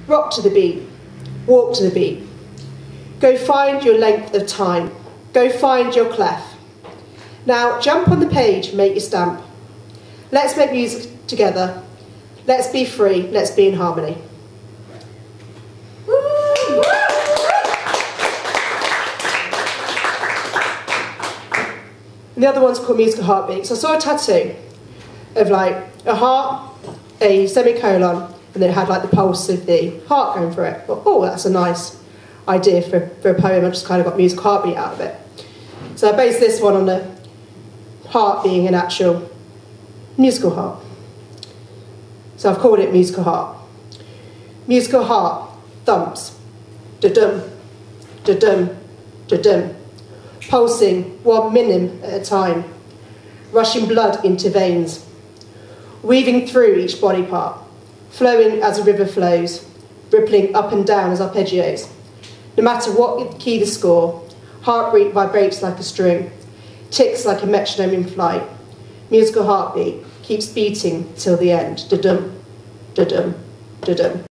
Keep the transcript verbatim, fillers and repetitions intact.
Rock to the beat, walk to the beat. Go find your length of time. Go find your clef. Now jump on the page and make your stamp. Let's make music together. Let's be free, let's be in harmony. And the other one's called Musical Heartbeat. So I saw a tattoo of like a heart, a semicolon, and then it had like the pulse of the heart going through it. But, oh, that's a nice idea for, for a poem. I just kind of got Musical Heartbeat out of it. So I based this one on the heart being an actual musical heart. So I've called it Musical Heart. Musical heart thumps, da-dum, da-dum, da-dum, pulsing one minim at a time, rushing blood into veins, weaving through each body part, flowing as a river flows, rippling up and down as arpeggios. No matter what key the score, heartbeat vibrates like a string, ticks like a metronome in flight. Musical heartbeat keeps beating till the end. Da-dum, da-dum, da-dum.